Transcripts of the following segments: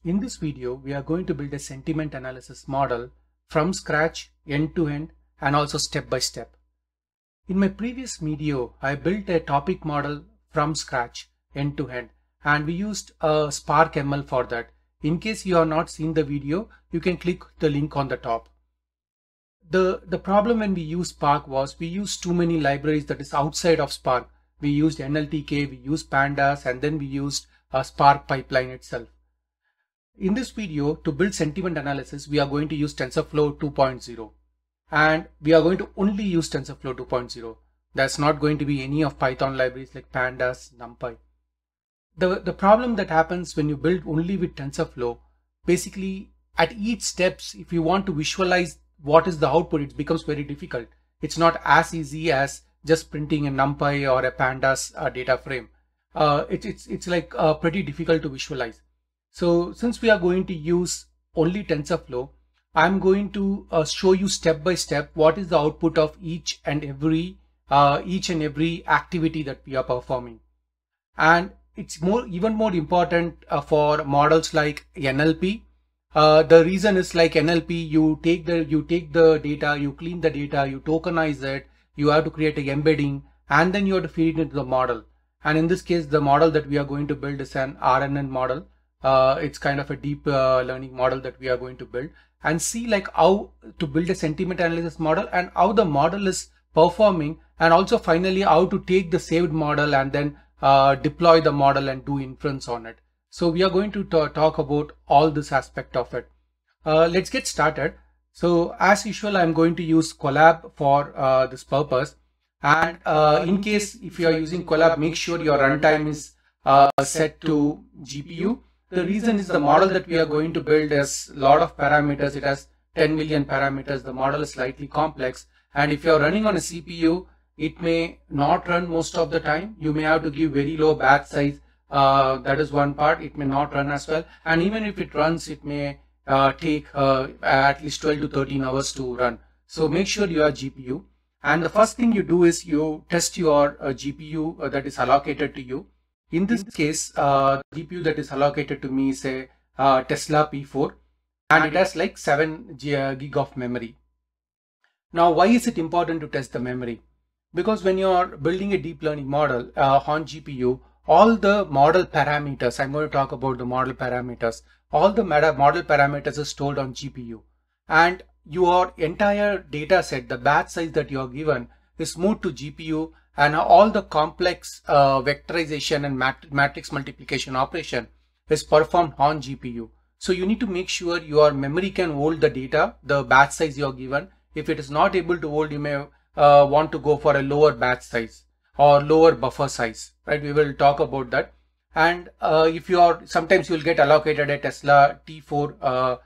In this video, we are going to build a sentiment analysis model from scratch, end to end, and also step by step. In my previous video, I built a topic model from scratch, end to end, and we used a Spark ML for that. In case you have not seen the video, you can click the link on the top. The problem when we used Spark was we used too many libraries that is outside of Spark. We used NLTK, we used Pandas, and then we used a Spark pipeline itself. In this video, to build sentiment analysis, we are going to use TensorFlow 2.0, and we are going to only use TensorFlow 2.0. That's not going to be any of Python libraries like Pandas, NumPy. The problem that happens when you build only with TensorFlow, basically at each steps, if you want to visualize what is the output, it becomes very difficult. It's not as easy as just printing a NumPy or a Pandas data frame. It's like pretty difficult to visualize. So since we are going to use only TensorFlow, I'm going to show you step by step what is the output of each and every activity that we are performing. And it's even more important for models like NLP. The reason is like NLP, you take the data, you clean the data, you tokenize it, you have to create an embedding, and then you have to feed it into the model. And in this case, the model that we are going to build is an RNN model. It's kind of a deep learning model that we are going to build, and see like how to build a sentiment analysis model and how the model is performing, and also finally how to take the saved model and then deploy the model and do inference on it. So we are going to talk about all this aspect of it. Let's get started. So as usual, I'm going to use Colab for this purpose. And in case if you are using Colab, make sure your runtime is set to GPU. The reason is the model that we are going to build has a lot of parameters. It has 10 million parameters. The model is slightly complex. And if you're running on a CPU, it may not run most of the time. You may have to give very low batch size. That is one part. It may not run as well. And even if it runs, it may take at least 12 to 13 hours to run. So make sure you have GPU. And the first thing you do is you test your GPU that is allocated to you. In this case, the GPU that is allocated to me is a Tesla P4, and it has like 7 gig of memory. Now, why is it important to test the memory? Because when you are building a deep learning model on GPU, all the model parameters, I'm going to talk about the model parameters, all the model parameters are stored on GPU, and your entire data set, the batch size that you are given, is moved to GPU, and all the complex vectorization and matrix multiplication operation is performed on GPU. So you need to make sure your memory can hold the data, the batch size you are given. If it is not able to hold, you may want to go for a lower batch size or lower buffer size, right? We will talk about that. And if you are, sometimes you will get allocated a Tesla T4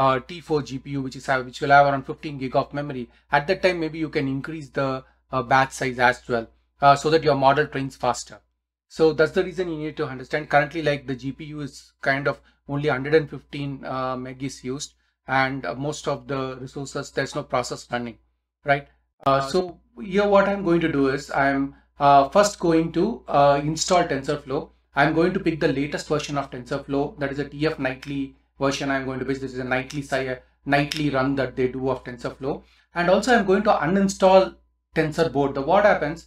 GPU, which will have around 15 gig of memory. At that time, maybe you can increase the batch size as well, so that your model trains faster. So that's the reason you need to understand. Currently, like the GPU is kind of only 115 meg is used, and most of the resources, there's no process running, right? So here what I'm going to do is I'm first going to install TensorFlow. I'm going to pick the latest version of TensorFlow, that is a TF nightly version. I'm going to which this is a nightly run that they do of TensorFlow. And also I'm going to uninstall TensorBoard. What happens,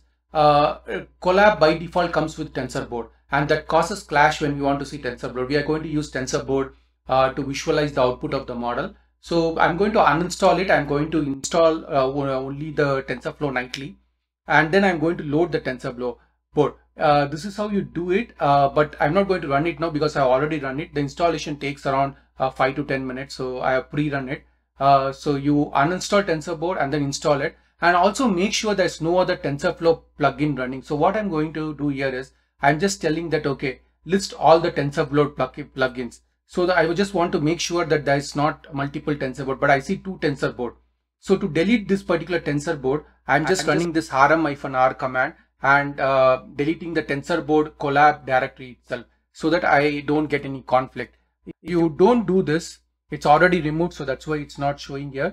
Colab by default comes with TensorBoard, and that causes clash when we want to see TensorBoard. We are going to use TensorBoard to visualize the output of the model. So I'm going to uninstall it. I'm going to install only the TensorFlow nightly, and then I'm going to load the TensorFlow board. This is how you do it, but I'm not going to run it now because I already run it. The installation takes around 5 to 10 minutes, so I have pre-run it. So you uninstall TensorBoard and then install it, and also make sure there's no other TensorFlow plugin running. So what I'm going to do here is I'm just telling that, okay, list all the TensorFlow plugins. So that I would just want to make sure that there is not multiple TensorBoard, but I see 2 TensorBoard. So to delete this particular TensorBoard, I'm just running this rm-r command and deleting the TensorBoard Colab directory itself, so that I don't get any conflict. If you don't do this, it's already removed, so that's why it's not showing here.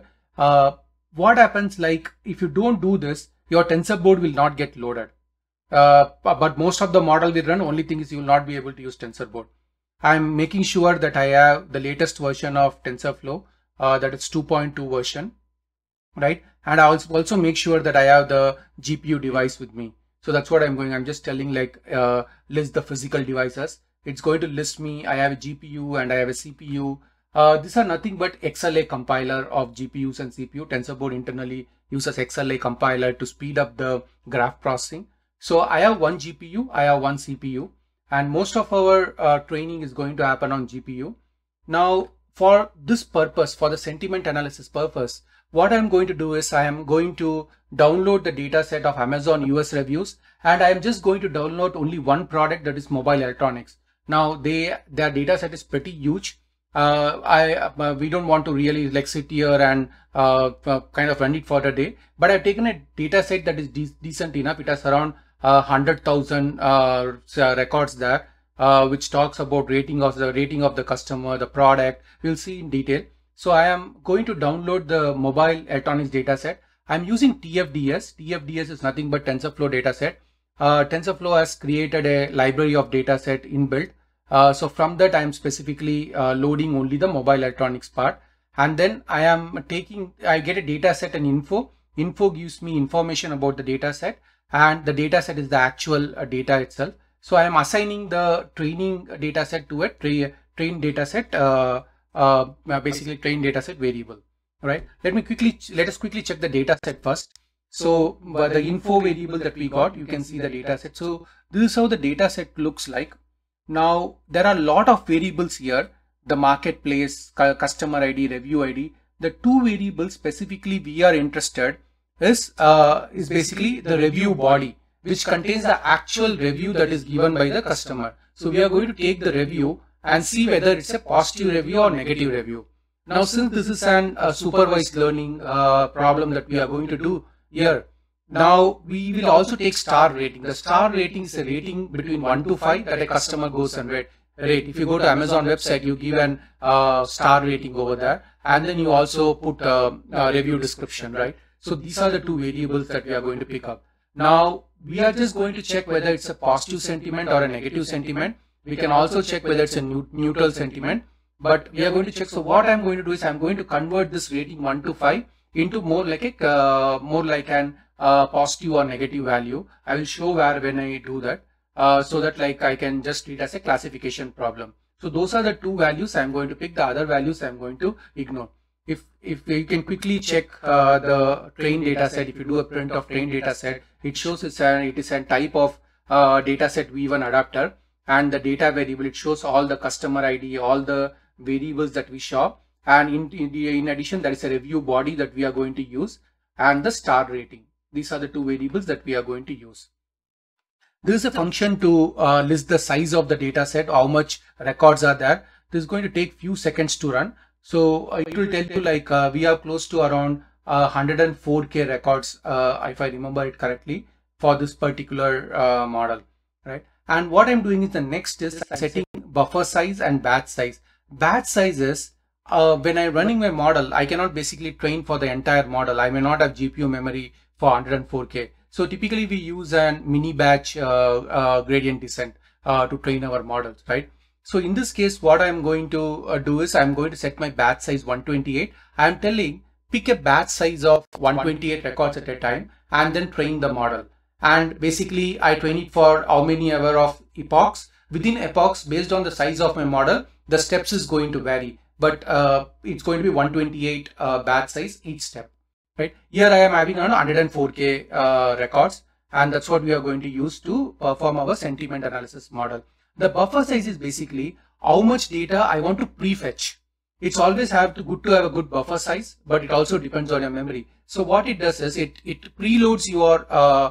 What happens, like if you don't do this, your TensorBoard will not get loaded. But most of the model will run. Only thing is you will not be able to use TensorBoard. I'm making sure that I have the latest version of TensorFlow, that is 2.2 version, right? And I also make sure that I have the GPU device with me. So that's what I'm just telling, like, list the physical devices. It's going to list me, I have a GPU and I have a CPU. These are nothing but XLA compiler of GPUs and CPU. TensorBoard internally uses XLA compiler to speed up the graph processing. So I have one GPU, I have one CPU, and most of our training is going to happen on GPU. Now, for this purpose, for the sentiment analysis purpose, what I'm going to do is I am going to download the data set of Amazon US reviews, and I am just going to download only one product, that is mobile electronics. Now their data set is pretty huge. We don't want to really like sit here and kind of run it for the day, but I've taken a data set that is decent enough. It has around 100,000 records there, which talks about rating of the customer, the product. We'll see in detail. So I am going to download the mobile electronics data set. I'm using TFDS. TFDS is nothing but TensorFlow dataset. TensorFlow has created a library of dataset inbuilt. So from that, I am specifically loading only the mobile electronics part. And then I get a dataset and info. Info gives me information about the dataset, and the dataset is the actual data itself. So I am assigning the training dataset to a train dataset, basically train dataset variable. All right. Let us quickly check the dataset first. So the info variable that we got, you can see the dataset. So this is how the dataset looks like. Now there are a lot of variables here: the marketplace, customer ID, review ID. The two variables specifically we are interested is basically the review body, which contains the actual review that is given by the customer. So we are going to take the review and see whether it's a positive review or negative review. Now, since this is an supervised learning problem that we are going to do here, now we will also take star rating. The star rating is a rating between 1 to 5 that a customer goes and rate. If you go to Amazon website, you give an star rating over there, and then you also put a review description, right? So these are the two variables that we are going to pick up. Now we are just going to check whether it's a positive sentiment or a negative sentiment. We can also check whether it's a neutral sentiment, but we are going to check. So what I'm going to do is I'm going to convert this rating 1 to 5 into more like an positive or negative value. I will show when I do that, so that like I can just treat as a classification problem. So those are the two values I'm going to pick. The other values I'm going to ignore. If you can quickly check the train data set, if you do a print of train data set, it shows it is a type of data set V1 adapter, and the data variable, it shows all the customer ID, all the variables that we saw, and in addition there is a review body that we are going to use, and the star rating. These are the two variables that we are going to use. This is a function to list the size of the data set, how much records are there. This is going to take few seconds to run. So it will tell you like we are close to around 104K records, if I remember it correctly, for this particular model, right? And what I'm doing is the next is setting buffer size and batch size. Batch size is when I'm running my model, I cannot basically train for the entire model. I may not have GPU memory for 104K. So typically we use a mini batch gradient descent to train our models, right? So in this case, what I'm going to do is I'm going to set my batch size 128. I'm telling pick a batch size of 128 records at a time and then train the model. And basically I train it for how many ever of epochs. Within epochs, based on the size of my model, the steps is going to vary, but it's going to be 128 batch size each step, right? Here I am having around 104K records, and that's what we are going to use to perform our sentiment analysis model. The buffer size is basically how much data I want to prefetch. It's always good to have a good buffer size, but it also depends on your memory. So what it does is it preloads your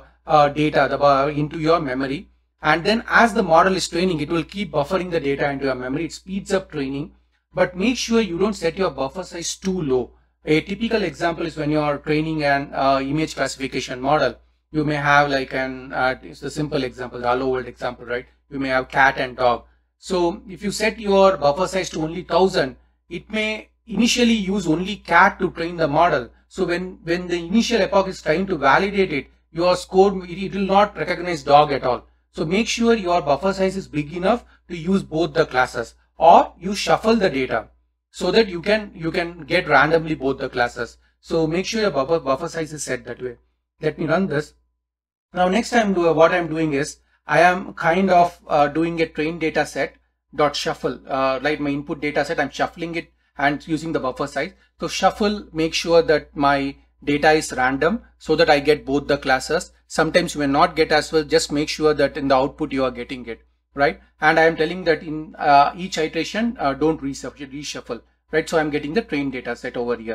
data into your memory, and then as the model is training, it will keep buffering the data into your memory. It speeds up training, but make sure you don't set your buffer size too low. A typical example is when you are training an image classification model. You may have like it's a simple example, the hello world example, right? You may have cat and dog. So if you set your buffer size to only 1000, it may initially use only cat to train the model. So when the initial epoch is trying to validate it, your score, it will not recognize dog at all. So make sure your buffer size is big enough to use both the classes. or you shuffle the data so that you can get randomly both the classes. So make sure your buffer size is set that way. Let me run this. Now next time what I'm doing is I am kind of doing a train data set dot shuffle, like my input data set, I'm shuffling it and using the buffer size. So shuffle, make sure that my data is random so that I get both the classes. Sometimes you may not get as well, just make sure that in the output you are getting it, right? And I am telling that in each iteration, don't reshuffle, right? So I'm getting the train data set over here.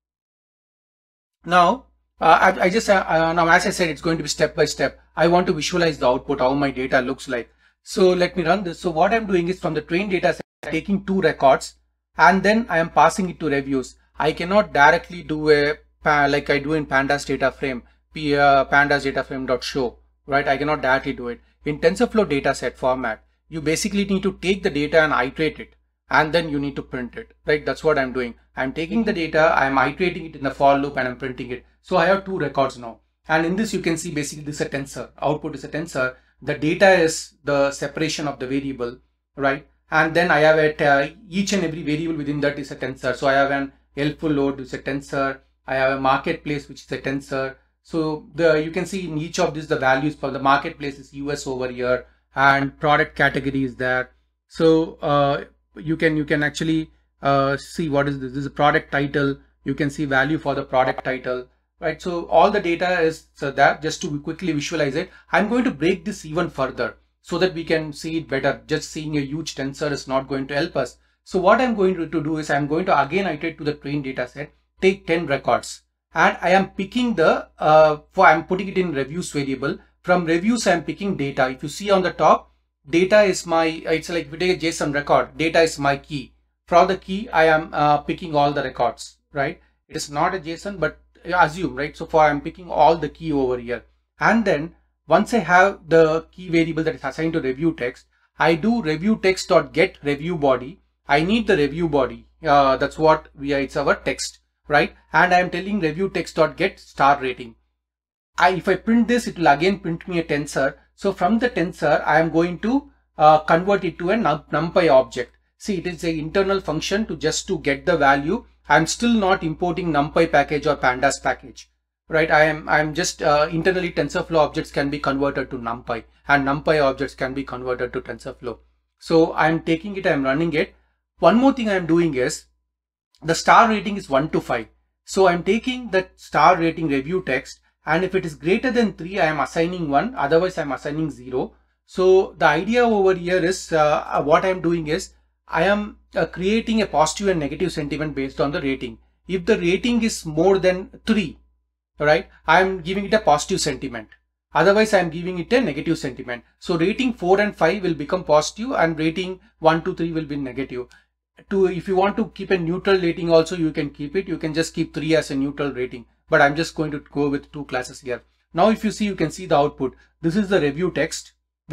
Now, now as I said, it's going to be step by step. I want to visualize the output, how my data looks like. So let me run this. So what I'm doing is from the train data set, taking 2 records and then I am passing it to reviews. I cannot directly do a like I do in pandas data frame, pandas data frame.show, right? I cannot directly do it. In TensorFlow dataset format, you basically need to take the data and iterate it, and then you need to print it, right? That's what I'm doing. I'm taking the data, I'm iterating it in the for loop, and I'm printing it. So I have 2 records now. And in this, you can see basically this is a tensor. Output is a tensor. The data is the separation of the variable, right? And then I have each and every variable within that is a tensor. So I have an helpful load, which is a tensor. I have a marketplace, which is a tensor. So you can see in each of these, the values for the marketplace is US over here, and product category is there. So you can actually see what is this. This is a product title. You can see value for the product title, right? So all the data is there. Just to quickly visualize it, I'm going to break this even further so that we can see it better. Just seeing a huge tensor is not going to help us. So what I'm going to do is I'm going to again iterate to the train data set, take 10 records, and I am picking the I'm putting it in reviews variable. From reviews, I'm picking data. If you see on the top, data is my, it's like if you take a JSON record, data is my key. For the key, I am picking all the records, right? It is not a JSON, but assume, right? So I'm picking all the key over here. And then once I have the key variable that is assigned to review text, I do review text dot get review body. I need the review body. That's what it's our text, right? And I am telling review text dot get star rating. If I print this, it will again print me a tensor. So from the tensor, I am going to convert it to a numpy object. See, it is an internal function to get the value. I'm still not importing numpy package or pandas package, right? I'm just internally TensorFlow objects can be converted to numpy, and numpy objects can be converted to TensorFlow. So I'm taking it, I'm running it. One more thing I'm doing is the star rating is 1 to 5. So I'm taking that star rating review text, and if it is greater than 3, I am assigning 1, otherwise I'm assigning 0. So the idea over here is what I'm doing is I am creating a positive and negative sentiment based on the rating. If the rating is more than 3, right, I am giving it a positive sentiment. Otherwise, I am giving it a negative sentiment. So rating 4 and 5 will become positive, and rating 1 to 3 will be negative. If you want to keep a neutral rating also, you can keep it. You can just keep 3 as a neutral rating. But I'm just going to go with 2 classes here. Now, if you see, you can see the output. This is the review text.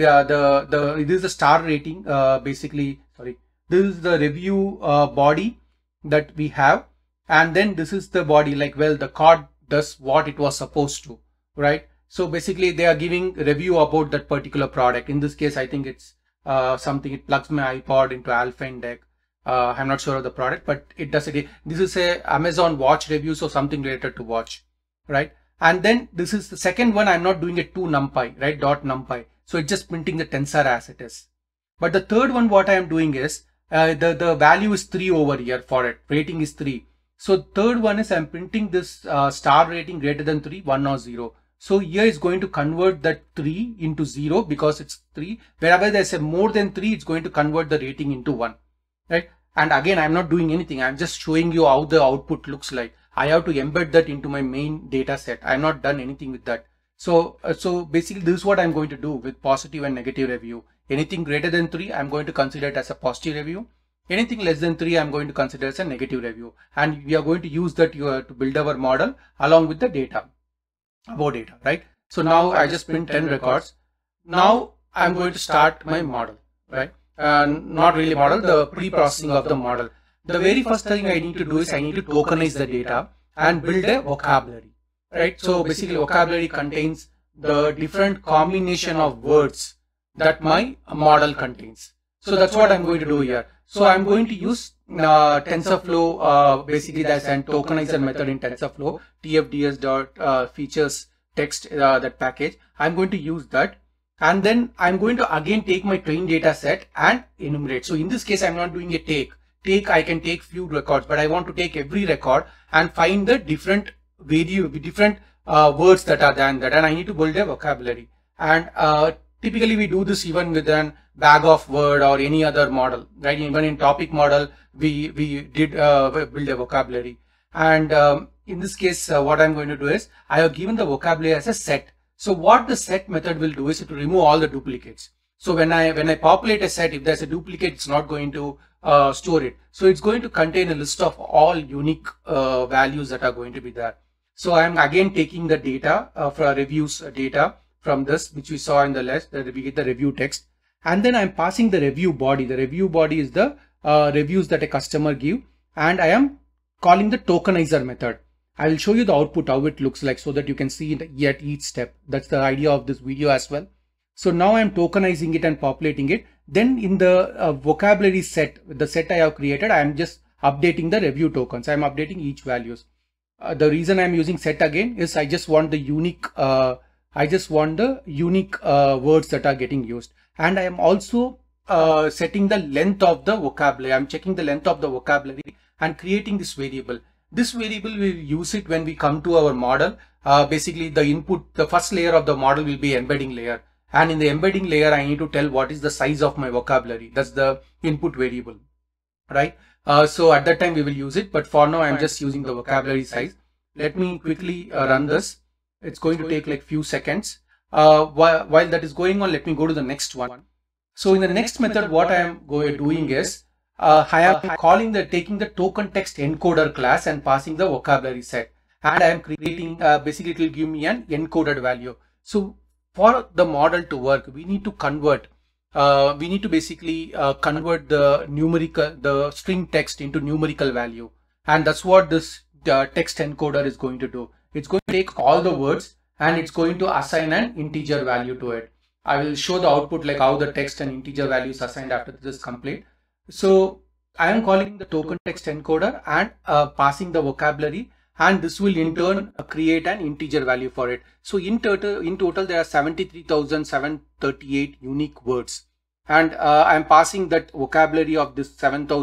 This is the star rating. Basically, sorry. This is the review body that we have, and then this is the body, like, well, the code does what it was supposed to, right? So basically they are giving review about that particular product. In this case, I think it's something, it plugs my iPod into Alpha Index. I'm not sure of the product, but it does it. This is a Amazon watch review, so something related to watch, right? And then this is the second one. I'm not doing it to numpy, right? Dot numpy. So it's just printing the tensor as it is. But the third one, what I am doing is the value is 3 over here for it. Rating is 3. So third one is I'm printing this star rating greater than 3, 1 or 0. So here is going to convert that 3 into 0 because it's 3. Wherever there's a more than 3, it's going to convert the rating into 1, right? And again, I'm not doing anything. I'm just showing you how the output looks like. I have to embed that into my main data set. I'm not done anything with that. So basically this is what I'm going to do with positive and negative review. Anything greater than 3, I'm going to consider it as a positive review. Anything less than 3, I'm going to consider as a negative review. And we are going to use that to build our model along with the data, about data, right? So now I just print 10 records. Now I'm going to start my model, right? Not really model, the pre-processing of the model. The very first thing I need to do is I need to tokenize the data and build a vocabulary, right? So basically vocabulary contains the different combination of words that my model contains. So that's what I'm going to do here. So I'm going to use TensorFlow, basically that's an tokenizer method in TensorFlow, tfds.features text, that package. I'm going to use that. And then I'm going to again take my train data set and enumerate. So in this case, I'm not doing a take. I can take few records, but I want to take every record and find the different words that are there in that, and I need to build a vocabulary. And typically we do this even with an bag of word or any other model, right? Even in topic model, we did build a vocabulary. And in this case, what I'm going to do is I have given the vocabulary as a set. So what the set method will do is to remove all the duplicates. So when I populate a set, if there's a duplicate, it's not going to store it. So it's going to contain a list of all unique values that are going to be there. So I'm again taking the data for reviews data from this, which we saw in the list, that we get the review text. And then I'm passing the review body. The review body is the reviews that a customer give. And I am calling the tokenizer method. I will show you the output, how it looks like, so that you can see it at each step. That's the idea of this video as well. So now I'm tokenizing it and populating it. Then in the vocabulary set, the set I have created, I am just updating the review tokens. I'm updating each values. The reason I'm using set again is I just want the unique words that are getting used. And I am also setting the length of the vocabulary. I'm checking the length of the vocabulary and creating this variable. This variable will use it when we come to our model. Basically the input, the first layer of the model will be embedding layer. And in the embedding layer, I need to tell what is the size of my vocabulary. That's the input variable, right? So at that time we will use it, but for now I'm just using the vocabulary size. Let me quickly run this. It's going to take like few seconds. While that is going on, let me go to the next one. So in the next method, what I am doing is I am taking the token text encoder class and passing the vocabulary set, and I am creating basically it will give me an encoded value. So for the model to work, we need to convert. We need to basically convert the string text into numerical value, and that's what this text encoder is going to do. It's going to take all the words and it's going to assign an integer value to it. I will show the output like how the text and integer value is assigned after this is complete. So I am calling the token text encoder and passing the vocabulary, and this will in turn create an integer value for it. So in total there are 73,738 unique words, and I am passing that vocabulary of this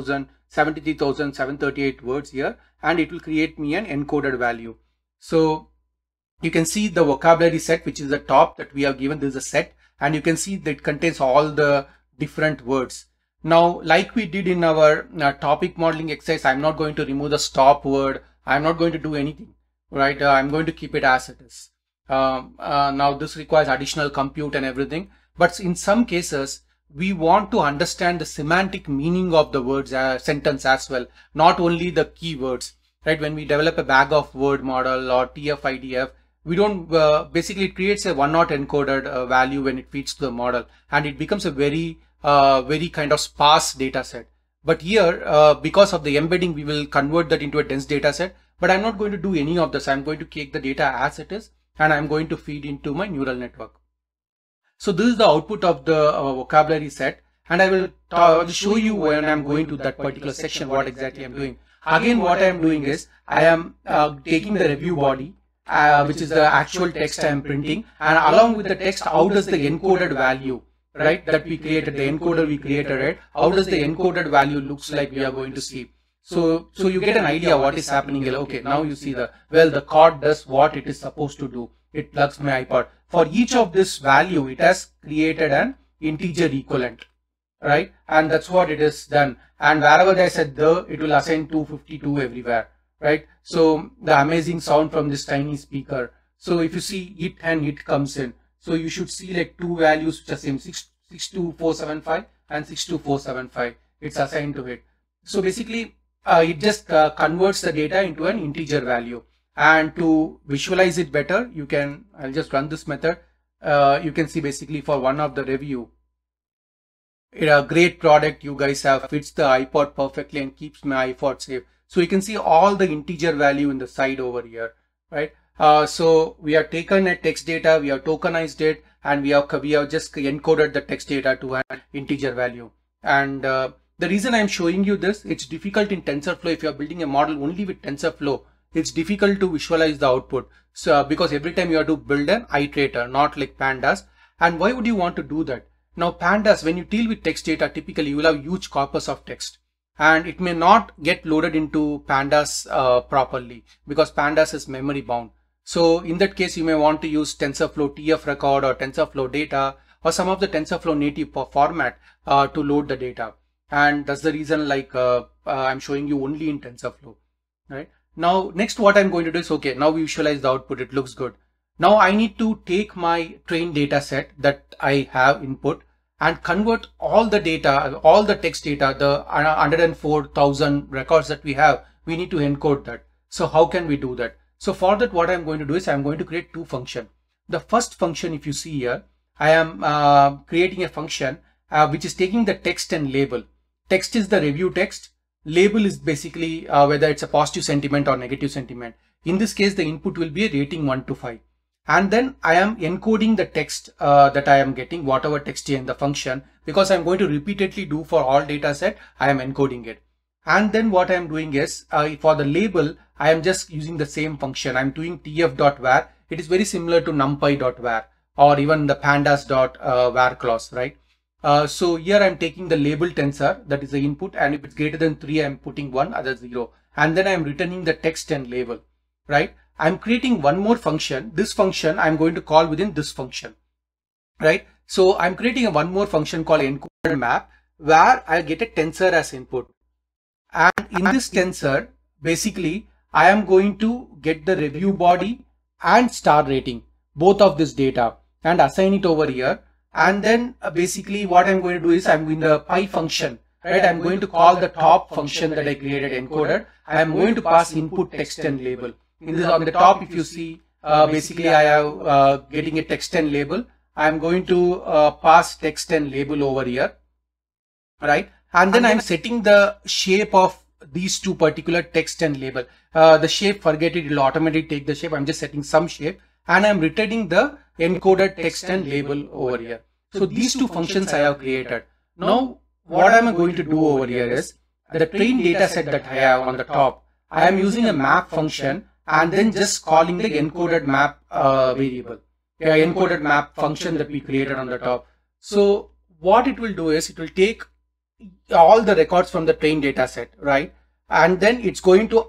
73,738 words here, and it will create me an encoded value. So you can see the vocabulary set, which is the top that we have given. This is a set, and you can see that it contains all the different words. Now, like we did in our topic modeling exercise, I'm not going to remove the stop word. I'm not going to do anything, right? I'm going to keep it as it is. Now this requires additional compute and everything, but in some cases we want to understand the semantic meaning of the words sentence as well, not only the keywords, right? When we develop a bag of word model or TF-IDF, we don't basically it creates a one-not encoded value when it feeds to the model, and it becomes a very kind of sparse data set. But here, because of the embedding, we will convert that into a dense data set. But I'm not going to do any of this. I'm going to take the data as it is, and I'm going to feed into my neural network. So this is the output of the vocabulary set, and I will show you when I'm going to that particular section what exactly I'm doing. Again, what I'm doing is I am taking the review body, which is the actual text I'm printing, and along with the text, how does the encoded value, right, that we created, the encoder we created, right, how does the encoded value looks like we are going to see. So you get an idea what is happening here. Okay, now you see the code does what it is supposed to do. It plugs my iPod. For each of this value, it has created an integer equivalent, right? And that's what it is done. And wherever I said it will assign 252 everywhere, right? So the amazing sound from this tiny speaker. So if you see it and it comes in, so you should see like two values which are same, 62475 and 62475. It's assigned to it. So basically, it just converts the data into an integer value. And to visualize it better, I'll just run this method. You can see basically for one of the review, a great product you guys have, fits the iPod perfectly and keeps my iPod safe. So you can see all the integer value in the side over here, right? So we have taken a text data, we have tokenized it, and we have just encoded the text data to an integer value. And the reason I'm showing you this, it's difficult in TensorFlow. If you're building a model only with TensorFlow, it's difficult to visualize the output. So because every time you have to build an iterator, not like pandas. And why would you want to do that? Now pandas, when you deal with text data, typically you will have huge corpus of text, and it may not get loaded into pandas properly because pandas is memory bound. So in that case, you may want to use TensorFlow TF record or TensorFlow data or some of the TensorFlow native format to load the data. And that's the reason I'm showing you only in TensorFlow, right? Now, next what I'm going to do is, okay, now we visualize the output. It looks good. Now I need to take my trained data set that I have input and convert all the data, all the text data, the 104,000 records that we have, we need to encode that. So how can we do that? So for that, what I'm going to do is I'm going to create two functions. The first function, if you see here, I am creating a function which is taking the text and label. Text is the review text. Label is basically whether it's a positive sentiment or negative sentiment. In this case, the input will be a rating 1 to 5. And then I am encoding the text that I am getting, whatever text in the function, because I'm going to repeatedly do for all data set, I am encoding it. And then what I am doing is for the label, I am just using the same function. I'm doing tf.var. It is very similar to numpy.var or even the pandas.var clause, right? So here I'm taking the label tensor, that is the input, and if it's greater than 3, I'm putting 1, other 0. And then I'm returning the text and label, right? I'm creating one more function. This function I'm going to call within this function, right? So I'm creating one more function called encoded map, where I get a tensor as input. And in this tensor, basically, I am going to get the review body and star rating, both of this data, and assign it over here. And then basically what I'm going to do is I'm in the py function, right? I'm going to call the top function that I created encoded. I'm going to pass input text and label. In this, on the top, if you see, basically I have getting a text and label. I'm going to pass text and label over here, right? And then I'm setting the shape of these two particular text and label. The shape, forget it, it will automatically take the shape. I'm just setting some shape, and I'm returning the encoded text and label over here. So these two functions I have created. Now what am I going to do over here is the trained data set that I have on the top. I am using a map function and then just calling the encoded map variable, encoded map function that we created on the top. So what it will do is it will take all the records from the trained data set, right? And then it's going to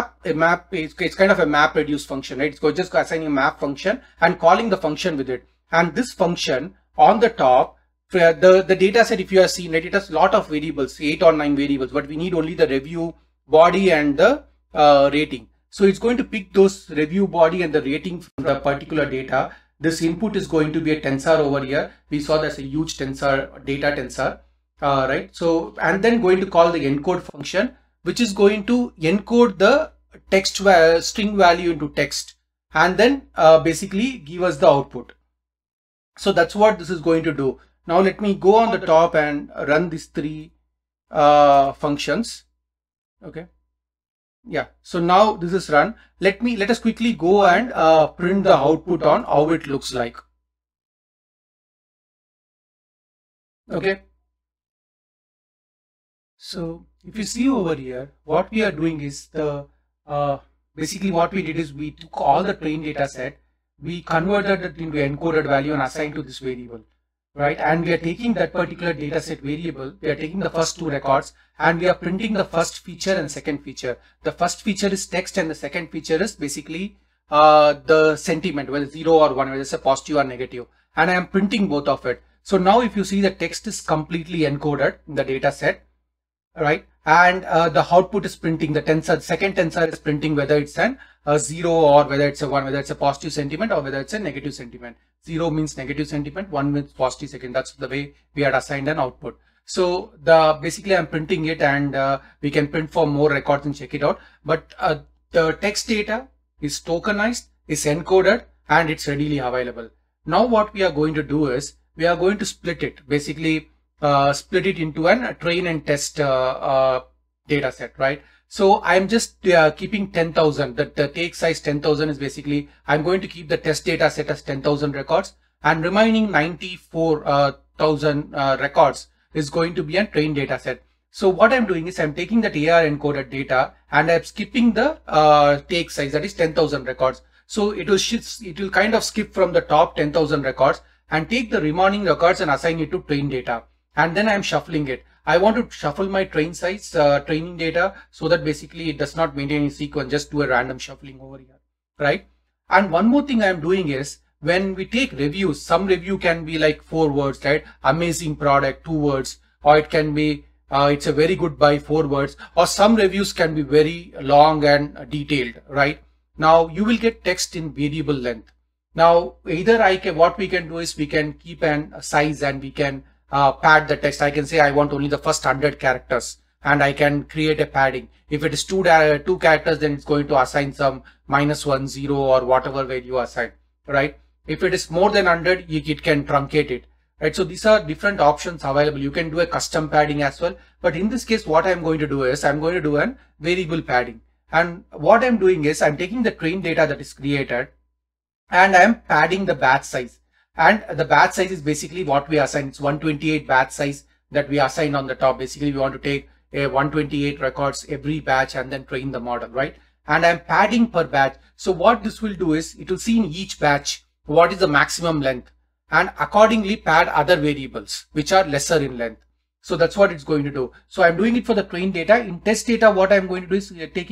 it's kind of a map reduce function, right? It's just assigning a map function and calling the function with it. And this function on the top, the data set, if you have seen, right, it has a lot of variables, 8 or 9 variables, but we need only the review body and the rating. So it's going to pick those review body and the rating from the particular data. This input is going to be a tensor over here. We saw there's a huge tensor, data tensor, right? So, and then going to call the encode function, which is going to encode the text string value into text, and then basically give us the output. So that's what this is going to do. Now let me go on the top and run these three functions. Okay. Yeah, so now this is run. Let us quickly go and print the output on how it looks like. Okay. So if you see over here, what we are doing is basically what we did is we took all the trained data set, we converted it into encoded value and assigned to this variable, right? And we are taking that particular data set variable, we are taking the first two records and we are printing the first feature and second feature. The first feature is text and the second feature is basically the sentiment, whether 0 or 1, whether it's a positive or negative. And I am printing both of it. So now if you see, the text is completely encoded in the data set, right? And the output is printing, the tensor, second tensor is printing whether it's a 0 or whether it's a 1, whether it's a positive sentiment or whether it's a negative sentiment. 0 means negative sentiment, 1 means positive sentiment. That's the way we had assigned an output. So basically I'm printing it, and we can print for more records and check it out. But the text data is tokenized, is encoded, and it's readily available. Now what we are going to do is we are going to split it, basically split it into a train and test data set, right? So I'm just keeping 10,000. The take size 10,000 is basically, I'm going to keep the test data set as 10,000 records, and remaining 94,000 records, is going to be a trained data set. So what I'm doing is I'm taking that AR encoded data and I'm skipping the take size, that is 10,000 records. So it will kind of skip from the top 10,000 records and take the remaining records and assign it to train data. And then I'm shuffling it. I want to shuffle my training data so that basically it does not maintain a sequence, just do a random shuffling over here, right? And one more thing I'm doing is when we take reviews, some review can be like 4 words, right? Amazing product, 2 words, or it can be it's a very good buy, 4 words, or some reviews can be very long and detailed, right? Now you will get text in variable length. Now either what we can do is we can keep a size and we can pad the text. I can say I want only the first 100 characters and I can create a padding. If it is two characters, then it's going to assign some -1, 0 or whatever value assign, right? If it is more than 100, it can truncate it, right? So these are different options available. You can do a custom padding as well. But in this case, what I'm going to do is I'm going to do a variable padding. And what I'm doing is I'm taking the train data that is created and I'm padding the batch size. And the batch size is basically what we assign. It's 128 batch size that we assign on the top. Basically, we want to take a 128 records every batch and then train the model, right? And I'm padding per batch. So what this will do is it will see in each batch what is the maximum length and accordingly pad other variables which are lesser in length. So that's what it's going to do. So I'm doing it for the train data. In test data, what I'm going to do is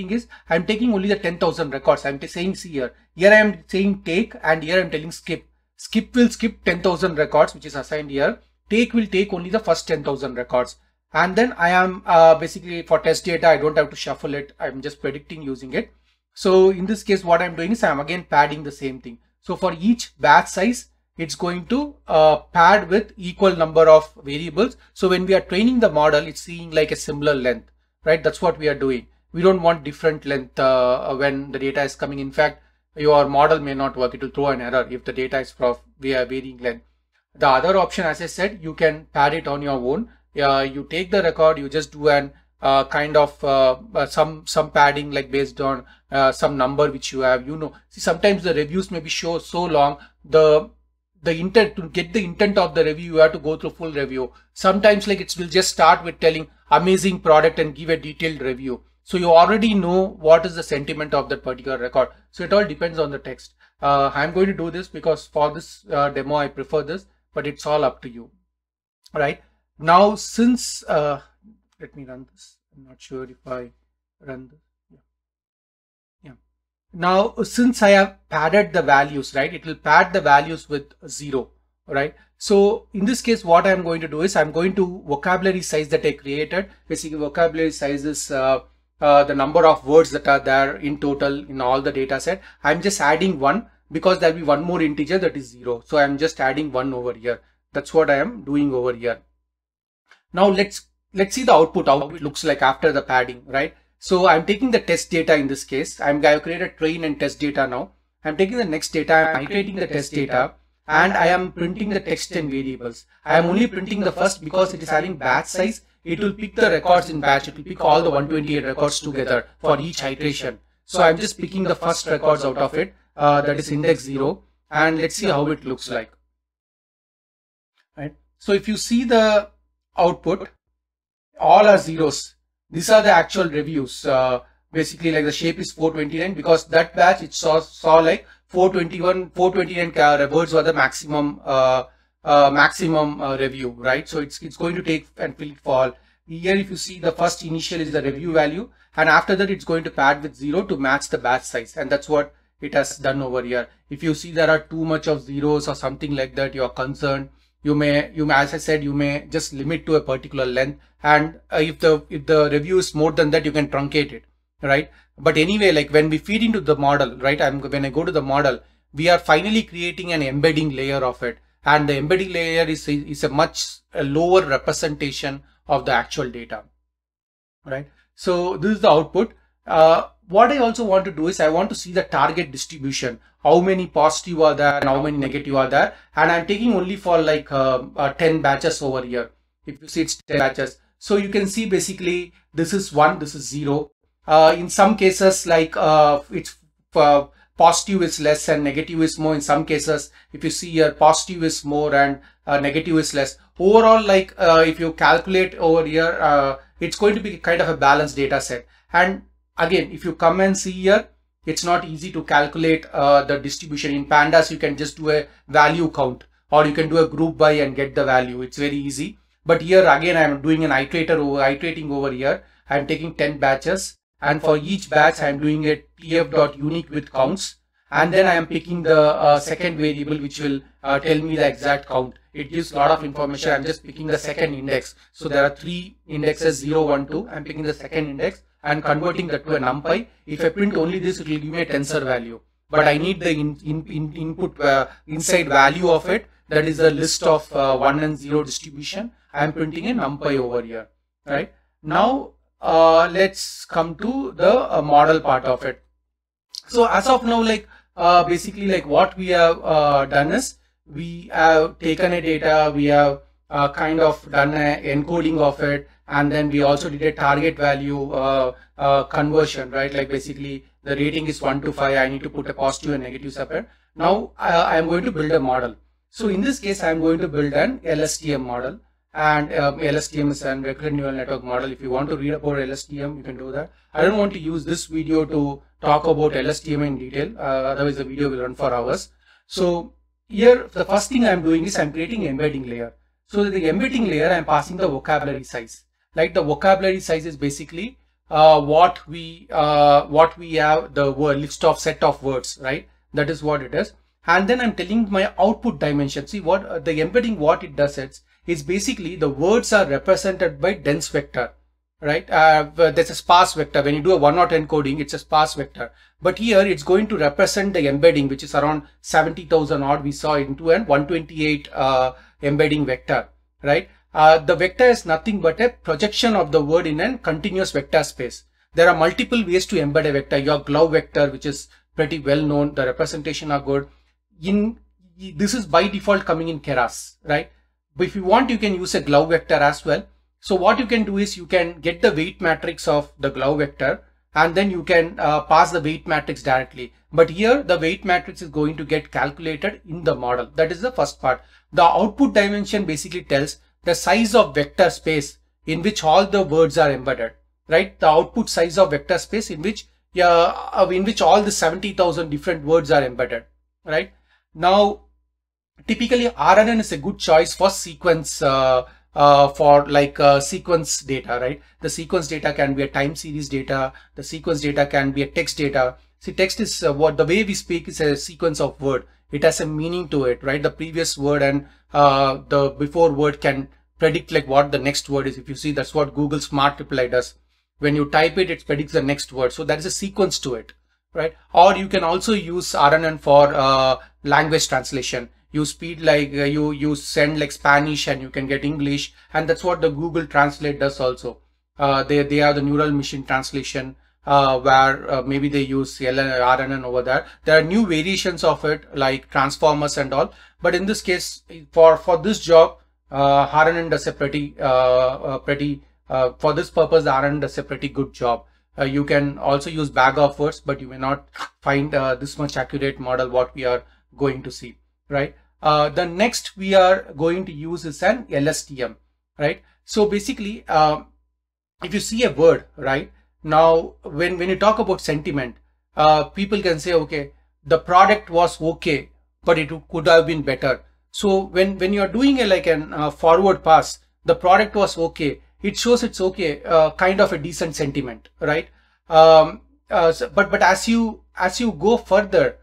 I'm taking only the 10,000 records. I'm saying, see here I am saying take and here I'm telling skip. Skip will skip 10,000 records which is assigned here. Take will take only the first 10,000 records. And then I am basically for test data, I don't have to shuffle it. I'm just predicting using it. So in this case, what I'm doing is I'm again padding the same thing. So for each batch size, it's going to pad with equal number of variables. So when we are training the model, it's seeing like a similar length, right? That's what we are doing. We don't want different length when the data is coming. In fact, your model may not work. It will throw an error if the data is from varying length. The other option, as I said, you can pad it on your own. You take the record, you just do an kind of some padding like based on some number which you have, see sometimes the reviews may be so long, the intent to get the intent of the review, you have to go through full review. Sometimes like it will just start with telling amazing product and give a detailed review. So you already know what is the sentiment of that particular record. So it all depends on the text. I'm going to do this because for this demo, I prefer this, but it's all up to you, right? Now, since let me run this. I'm not sure if I run this. Yeah. Now, since I have padded the values, right, it will pad the values with 0, right? So in this case, what I'm going to do is I'm going to vocabulary size that I created. Basically, vocabulary size is the number of words that are there in total in all the data set. I'm just adding 1 because there'll be one more integer that is 0. So I'm just adding 1 over here. That's what I am doing over here. Now let's see the output, how it looks like after the padding, right? So I'm taking the test data in this case. I've created train and test data now. I'm taking the next data, I'm iterating the test data, and I am printing the text and variables. I am only printing the first because it is having batch size. It will pick the records in batch. It will pick all the 128 records together for each iteration. So I'm just picking the first records out of it, that is index 0, and let's see how it looks like. Right. So if you see the output, all are zeros. These are the actual reviews. Basically, like the shape is 429 because that batch it saw like 429 words were the maximum review, right? So it's going to take and fill it for all. Here, if you see the first initial is the review value, and after that it's going to pad with 0 to match the batch size, and that's what it has done over here. If you see there are too much of zeros or something like that, you are concerned. You may, as I said, you may just limit to a particular length, and if the review is more than that, you can truncate it, right? But anyway, like when we feed into the model, right? When I go to the model, we are finally creating an embedding layer of it, and the embedding layer is a much lower representation of the actual data, right? So this is the output. What I also want to do is I want to see the target distribution. How many positive are there and how many negative are there, and I'm taking only for like 10 batches over here. If you see, it's 10 batches, so you can see basically this is 1, this is 0. In some cases, like it's positive is less and negative is more. In some cases, if you see here, positive is more and negative is less. Overall, like if you calculate over here, it's going to be kind of a balanced data set. And again, if you come and see here, it's not easy to calculate the distribution. In pandas, you can just do a value count, or you can do a group by and get the value. It's very easy. But here again, I'm doing an iterating over here. I'm taking 10 batches, and for each batch, I'm doing a tf.unique with counts, and then I am picking the second variable, which will tell me the exact count. It gives a lot of information. I'm just picking the second index. So there are 3 indexes, 0, 1, 2. I'm picking the second index and converting that to a numpy. If I print only this, it will give me a tensor value. But I need the input inside value of it. That is the list of 1 and 0 distribution. I am printing a numpy over here. Right now, let's come to the model part of it. So as of now, like basically, like what we have done is we have taken a data, we have kind of done an encoding of it, and then we also did a target value conversion, right? Like basically the rating is 1 to 5. I need to put a positive and negative separate. Now I am going to build a model. So in this case, I am going to build an LSTM model. And LSTM is a recurrent neural network model. If you want to read about LSTM, you can do that. I don't want to use this video to talk about LSTM in detail. Otherwise, the video will run for hours. So here, the first thing I'm doing is I'm creating an embedding layer. So the embedding layer, I'm passing the vocabulary size. Like the vocabulary size is basically what we have, the word list of set of words, right? That is what it is. And then I'm telling my output dimension. See what the embedding, what it does is basically the words are represented by dense vector, right? There's a sparse vector. When you do a one-hot encoding, it's a sparse vector. But here it's going to represent the embedding, which is around 70,000 odd. We saw into an 128 embedding vector, right? The vector is nothing but a projection of the word in a continuous vector space. There are multiple ways to embed a vector. Your glove vector, which is pretty well known. The representation are good. This is by default coming in Keras, right? But if you want, you can use a glove vector as well. So what you can do is you can get the weight matrix of the glove vector, and then you can pass the weight matrix directly. But here the weight matrix is going to get calculated in the model. That is the first part. The output dimension basically tells the size of vector space in which all the words are embedded, right? The output size of vector space in which all the 70,000 different words are embedded, right? Now, typically RNN is a good choice for sequence for like sequence data, right? The sequence data can be a time series data. The sequence data can be a text data. See, text is what the way we speak is a sequence of word. It has a meaning to it, right? The previous word and the before word can predict like what the next word is. If you see, that's what Google Smart Reply does. When you type it, it predicts the next word. So there is a sequence to it, right? Or you can also use RNN for language translation. You speed like you send like Spanish and you can get English, and that's what the Google Translate does also. They have the neural machine translation where maybe they use RNN over there. There are new variations of it like transformers and all, but in this case for this job RNN does a pretty for this purpose RNN does a pretty good job. You can also use bag of words, but you may not find this much accurate model what we are going to see, right? The next we are going to use is an LSTM, right? So basically, if you see a word, right? Now, when you talk about sentiment, people can say, okay, the product was okay, but it could have been better. So when you are doing a forward pass, the product was okay. It shows it's okay, kind of a decent sentiment, right? But as you go further,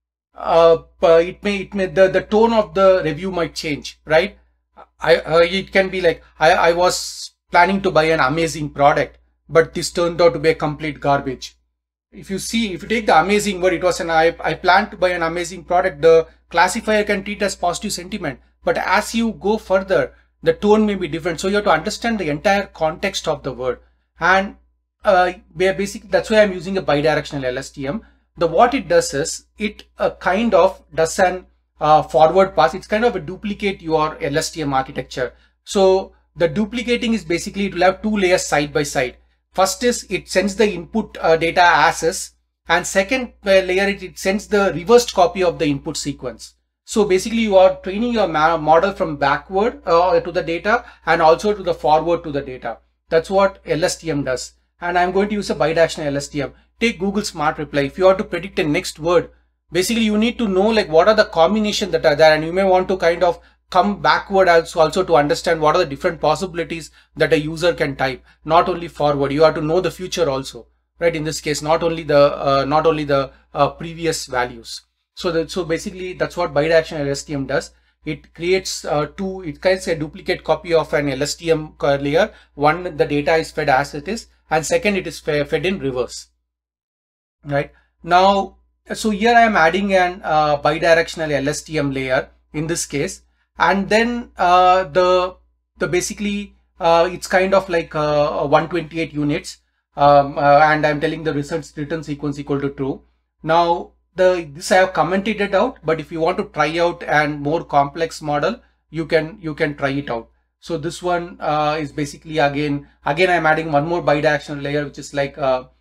the tone of the review might change, right? It can be like I was planning to buy an amazing product, but this turned out to be a complete garbage. If you take the amazing word, it was I planned to buy an amazing product. The classifier can treat as positive sentiment, but as you go further, the tone may be different. So you have to understand the entire context of the word, and basically that's why I'm using a bidirectional LSTM. What it does is it kind of does an forward pass. It's kind of a duplicate your LSTM architecture. So the duplicating is basically it will have two layers side by side. First is it sends the input data as is, And second layer, it sends the reversed copy of the input sequence. So basically you are training your model from backward to the data and also to the forward to the data. That's what LSTM does. And I'm going to use a bidirectional LSTM. Take Google Smart Reply. If you want to predict a next word, basically you need to know like what are the combinations that are there, and you may want to kind of come backward also to understand what are the different possibilities that a user can type. Not only forward, you have to know the future also, right? In this case, not only the previous values. So basically that's what bidirectional LSTM does. It creates it creates a duplicate copy of an LSTM layer. One, the data is fed as it is, and second, it is fed in reverse. Right now, so here I am adding an bidirectional LSTM layer in this case, and then basically it's kind of like 128 units, and I'm telling the return sequence equal to true. Now this I have commented it out, but if you want to try out an more complex model, you can try it out. So this one is basically again I'm adding one more bidirectional layer, which is like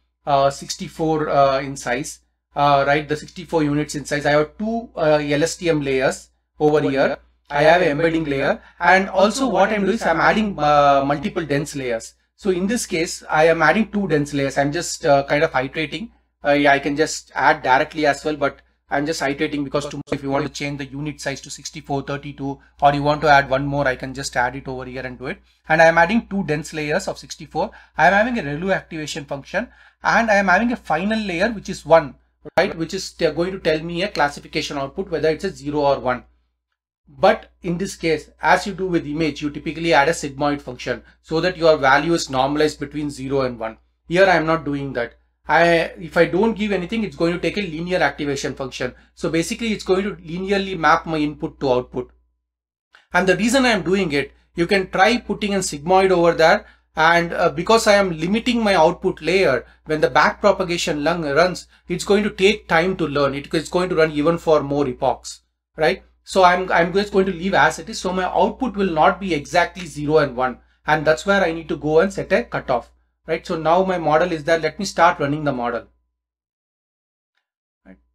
64 in size, right? The 64 units in size. I have two LSTM layers over here. I have an embedding layer, and also what I'm doing is I'm adding multiple dense layers. So in this case, I am adding two dense layers. I'm just kind of iterating. Yeah, I can just add directly as well, but I'm just iterating because tomorrow if you want to change the unit size to 64, 32, or you want to add one more, I can just add it over here and do it. And I am adding two dense layers of 64. I am having a ReLU activation function, and I am having a final layer, which is 1, right? Which is going to tell me a classification output, whether it's a 0 or 1. But in this case, as you do with image, you typically add a sigmoid function so that your value is normalized between 0 and 1. Here I am not doing that. If I don't give anything, it's going to take a linear activation function. So basically it's going to linearly map my input to output. And the reason I am doing it, you can try putting a sigmoid over there, and because I am limiting my output layer, when the back propagation runs, it's going to take time to learn. It's going to run even for more epochs, right? So I'm just going to leave as it is. So my output will not be exactly 0 and 1. And that's where I need to go and set a cutoff. Right, so now my model is there. Let me start running the model. Right.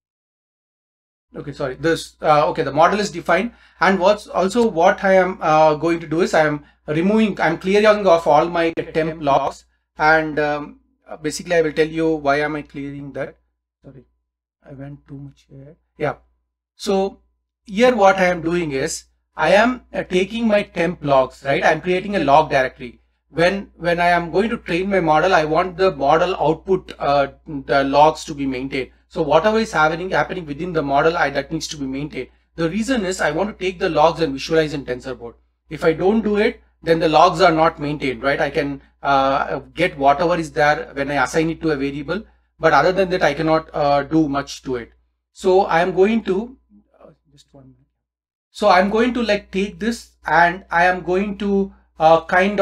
Okay, sorry. Okay, the model is defined, and what I am going to do is I'm clearing off all my temp logs, and basically I will tell you why am I clearing that. Sorry, I went too much here. Yeah. So here what I am doing is I am taking my temp logs. Right, I'm creating a log directory. When I am going to train my model, I want the model output the logs to be maintained. So whatever is happening within the model, that needs to be maintained. The reason is I want to take the logs and visualize in Tensorboard. If I don't do it, then the logs are not maintained, right? I can get whatever is there when I assign it to a variable, but other than that, I cannot do much to it. So I am going to just 1 minute. So I'm going to like take this, and I am going to and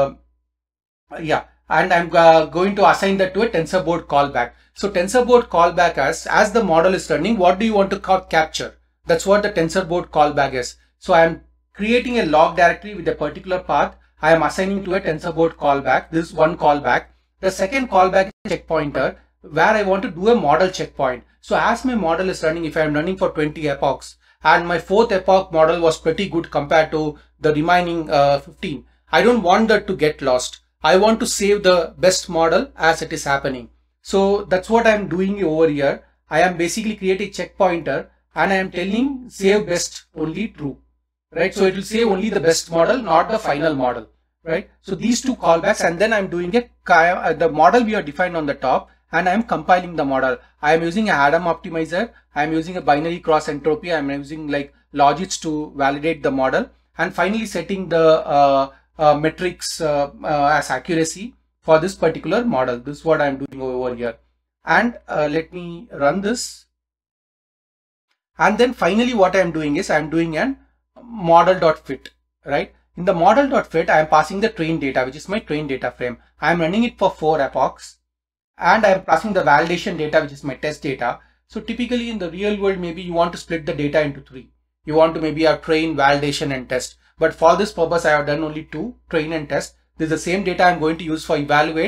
I'm going to assign that to a Tensorboard callback. So Tensorboard callback as the model is running, what do you want to capture? That's what the Tensorboard callback is. So I am creating a log directory with a particular path. I am assigning to a Tensorboard callback. This is one callback. The second callback is a checkpointer where I want to do a model checkpoint. So as my model is running, if I am running for 20 epochs, and my 4th epoch model was pretty good compared to the remaining 15. I don't want that to get lost. I want to save the best model as it is happening. So that's what I'm doing over here. I am basically creating a checkpointer, and I am telling save best only true, right? So it will save only the best model, not the final model, right? So these two callbacks, and then I'm doing the model we have defined on the top, and I'm compiling the model. I am using a Adam optimizer. I am using a binary cross entropy. I am using like logits to validate the model, and finally setting the metrics as accuracy for this particular model. This is what I am doing over here. And let me run this. And then finally what I am doing is I am doing an model.fit, right? In the model.fit, I am passing the train data, which is my train data frame. I am running it for 4 epochs. And I am passing the validation data, which is my test data. So typically in the real world, maybe you want to split the data into 3. You want to maybe have train, validation, and test. But for this purpose, I have done only 2, train and test. This is the same data I'm going to use for evaluate.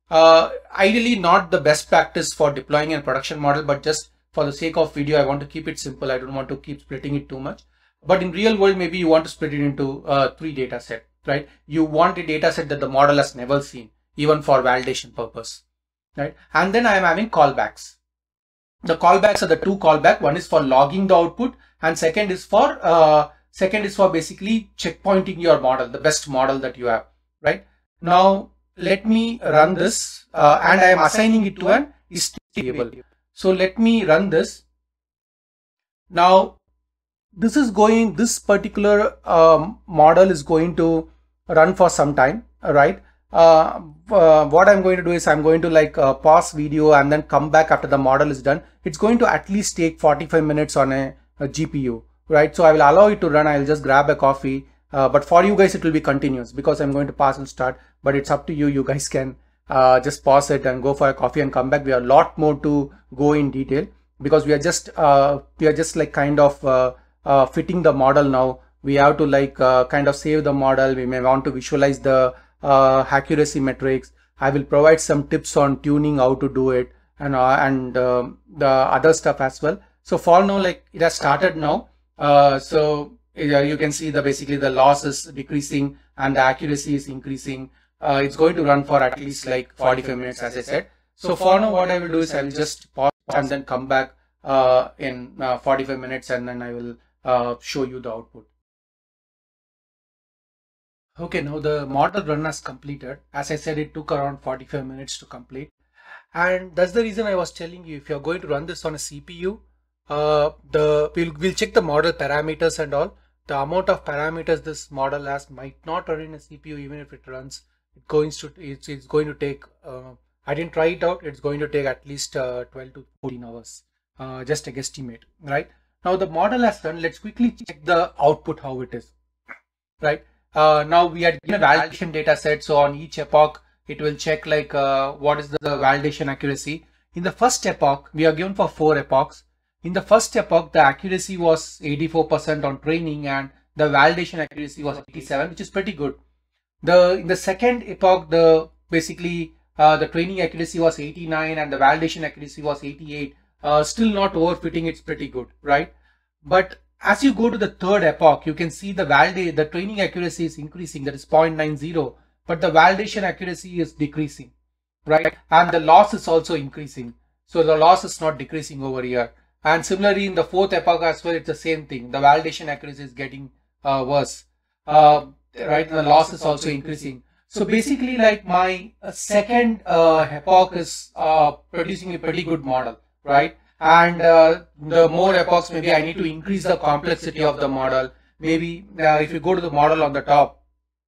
Ideally not the best practice for deploying a production model, but just for the sake of video, I want to keep it simple. I don't want to keep splitting it too much. But in real world, maybe you want to split it into 3 data set, right? You want a data set that the model has never seen, even for validation purpose, right? And then I am having callbacks. The callbacks are the 2 callback. One is for logging the output, and second is for basically checkpointing your model, the best model that you have, right? Now let me run this, and I am assigning it to an is variable. So let me run this. Now this particular model is going to run for some time, right? What I'm going to do is I'm going to pause video and then come back after the model is done. It's going to at least take 45 minutes on a GPU, right? So I will allow it to run. I'll just grab a coffee, but for you guys it will be continuous because I'm going to pause and start, but it's up to you. You guys can just pause it and go for a coffee and come back. We have a lot more to go in detail because we are just like kind of fitting the model now. We have to kind of save the model. We may want to visualize the accuracy metrics. I will provide some tips on tuning, how to do it, and the other stuff as well. So for now, it has started now. So you can see basically the loss is decreasing and the accuracy is increasing. It's going to run for at least 45 minutes, as I said. So for now, what I will do is I will just pause and then come back in 45 minutes, and then I will show you the output. Okay, now the model run has completed. As I said, it took around 45 minutes to complete. And that's the reason I was telling you, if you're going to run this on a CPU, we'll check the model parameters and all. The amount of parameters this model has might not run in a CPU. Even if it runs, it's going to take, I didn't try it out. It's going to take at least 12 to 14 hours, just a guesstimate, right? Now the model has run. Let's quickly check the output, how it is, right? Now we had given a validation data set, so on each epoch it will check what is the validation accuracy. In the first epoch, we are given for 4 epochs. In the first epoch, the accuracy was 84% on training and the validation accuracy was 87%, which is pretty good. In the second epoch, the training accuracy was 89% and the validation accuracy was 88%. Still not overfitting, it's pretty good, right? But as you go to the third epoch, you can see the training accuracy is increasing, that is 0.90, but the validation accuracy is decreasing, right? And the loss is also increasing. So the loss is not decreasing over here. And similarly in the fourth epoch as well, it's the same thing. The validation accuracy is getting worse, right? And the loss is also increasing. So basically my second epoch is producing a pretty good model, right? And the more epochs, maybe I need to increase the complexity of the model. Maybe if you go to the model on the top,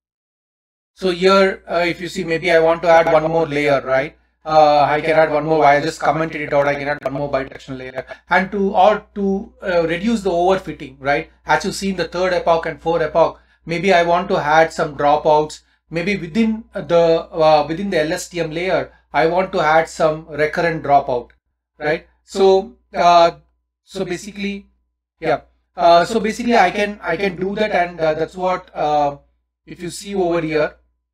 so here if you see, maybe I want to add one more layer, right? I can add one more. I just commented it out. I can add one more bidirectional layer, and to reduce the overfitting, right? As you see in the third epoch and fourth epoch, maybe I want to add some dropouts. Maybe within the LSTM layer, I want to add some recurrent dropout, right? So basically, yeah. So basically, I can do that, and that's what if you see over here.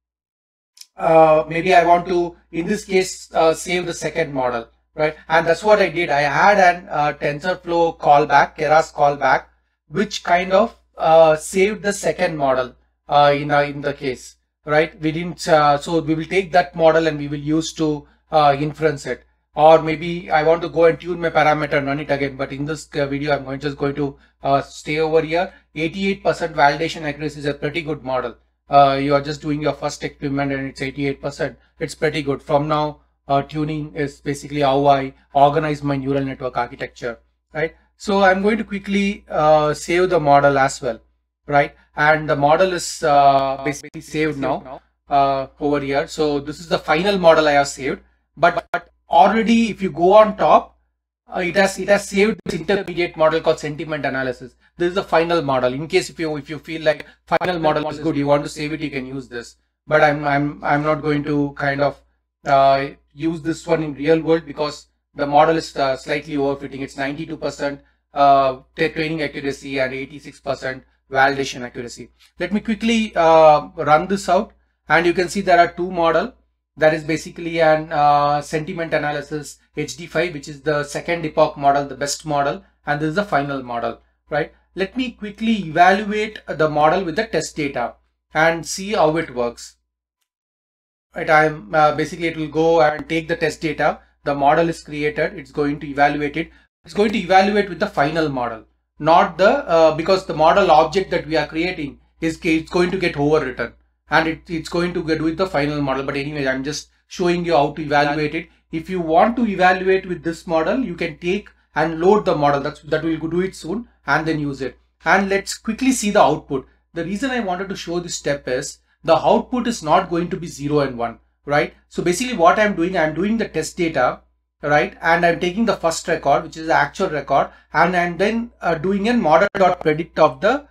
Maybe I want to, in this case, save the second model, right? And that's what I did. I had an TensorFlow callback, Keras callback, which kind of saved the second model in the case, right? We didn't. So we will take that model and we will use to inference it. Or maybe I want to go and tune my parameter and run it again. But in this video, I'm just going to stay over here. 88% validation accuracy is a pretty good model. You are just doing your first experiment and it's 88%. It's pretty good. From now, tuning is basically how I organize my neural network architecture, right? So I'm going to quickly save the model as well, right? And the model is basically saved now over here. So this is the final model I have saved. But already, if you go on top, it has saved this intermediate model called sentiment analysis. This is the final model. In case if you feel like final model is good, you want to save it, you can use this. But I'm not going to kind of use this one in real world because the model is slightly overfitting. It's 92% training accuracy and 86% validation accuracy. Let me quickly run this out, and you can see there are 2 models. That is basically an sentiment analysis HD5, which is the second epoch model, the best model, and this is the final model, right? Let me quickly evaluate the model with the test data and see how it works. Right, I'm basically it will go and take the test data. The model is created. It's going to evaluate it. It's going to evaluate with the final model, not the because the model object that we are creating is it's going to get overwritten, and it's going to get with the final model. But anyway, I'm just showing you how to evaluate it. If you want to evaluate with this model, you can take and load the model. That we'll do it soon and then use it. And let's quickly see the output. The reason I wanted to show this step is the output is not going to be 0 and 1, right? So basically what I'm doing the test data, right? And I'm taking the first record, which is the actual record, and I'm then doing a model.predict of the,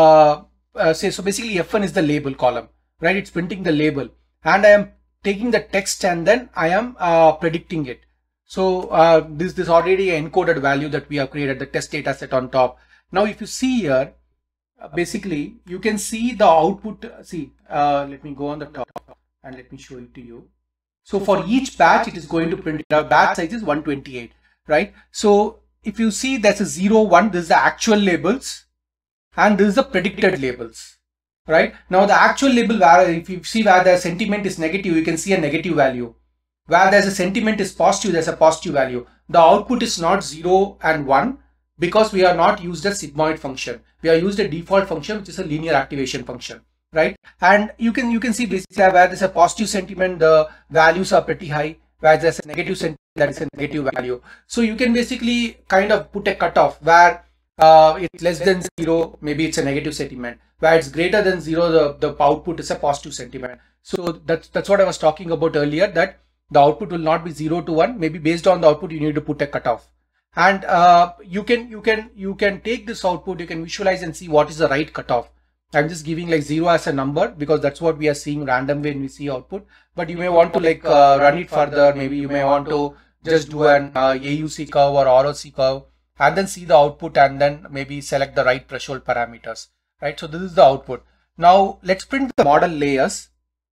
so basically F1 is the label column, right? It's printing the label, and I am taking the text and then I am predicting it. So this already encoded value that we have created, the test data set on top. Now, if you see here, basically you can see the output. See, let me go on the top and let me show it to you. So for each batch, it is going to print out. Batch size is 128, right? So if you see there's a 0, 1, this is the actual labels and this is the predicted labels, right? Now the actual label, where if you see where the sentiment is negative, you can see a negative value. Where there's a sentiment is positive, there's a positive value. The output is not 0 and 1 because we are not used a sigmoid function. We are used a default function, which is a linear activation function, right? And you can see basically where there's a positive sentiment, the values are pretty high. Where there's a negative sentiment, that is a negative value. So you can basically kind of put a cutoff where it's less than 0, maybe it's a negative sentiment. Where it's greater than 0, the output is a positive sentiment. So that's what I was talking about earlier, that the output will not be 0 to 1. Maybe based on the output, you need to put a cutoff. And you can take this output, you can visualize and see what is the right cutoff. I'm just giving like 0 as a number because that's what we are seeing random when we see output. But you may want to like run it further. Maybe you may want to just do an AUC curve or ROC curve and then see the output and then maybe select the right threshold parameters, right? So this is the output. Now let's print the model layers.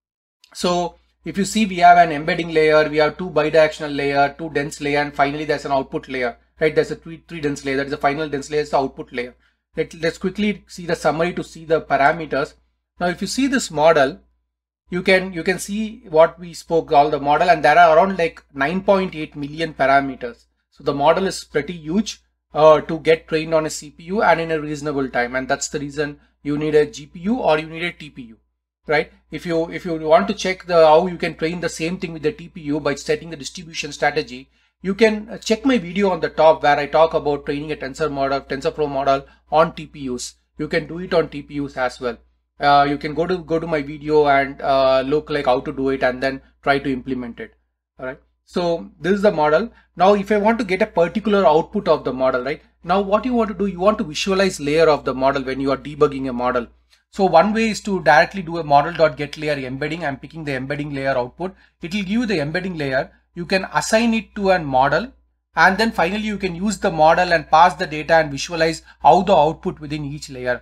So if you see, we have an embedding layer, we have 2 bidirectional layer, 2 dense layer, and finally there's an output layer, right? There's a three dense layer. That is the final dense layer, is the output layer. Let's quickly see the summary to see the parameters. Now, if you see this model, you can see what we spoke, all the model, and there are around like 9.8 million parameters. So the model is pretty huge to get trained on a CPU and in a reasonable time, and that's the reason you need a GPU or you need a TPU. Right? If you want to check how you can train the same thing with the TPU by setting the distribution strategy, you can check my video on the top where I talk about training a TensorFlow model on TPUs. You can do it on TPUs as well. You can go to my video and look like how to do it and then try to implement it. All right. So this is the model. Now, if I want to get a particular output of the model, right? Now, what you want to do, you want to visualize layer of the model when you are debugging a model. So one way is to directly do a model.getLayer embedding. I'm picking the embedding layer output. It will give you the embedding layer. You can assign it to a model, and then finally you can use the model and pass the data and visualize how the output within each layer.